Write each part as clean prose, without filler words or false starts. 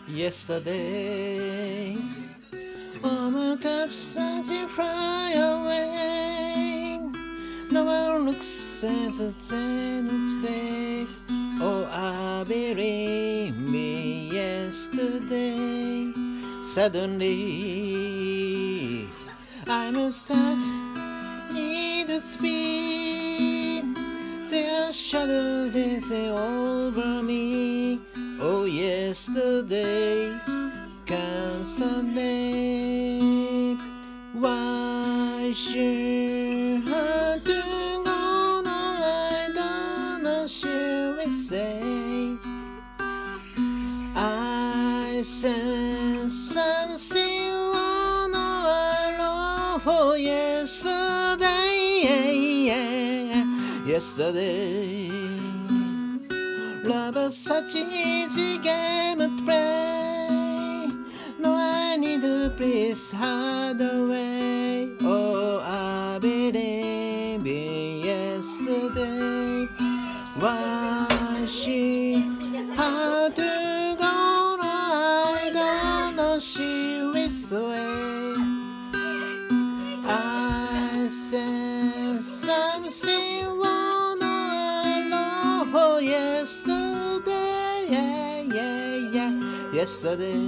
Yesterday, all my cups as you fly away. No one looks as the same day. Oh, I believe me yesterday. Suddenly, I must start need to speak. Their shadow is over me. Oh, yesterday comes Sunday. Why should I do no, no, I don't know, should we say? I sense something wrong, no, I long for yesterday, yesterday. Love is such an easy game to play. No, I need to please hard away. Oh, I believe in yesterday. Why she had to go? No, I don't know. She was away. I said something wrong. No, I know for yesterday. Yesterday.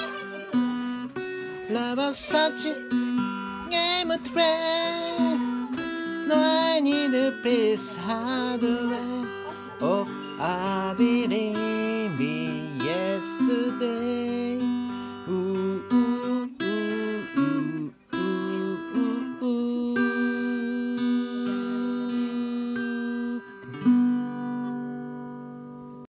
Love was such a game to play. No, I need a place hard away. Oh, I believe me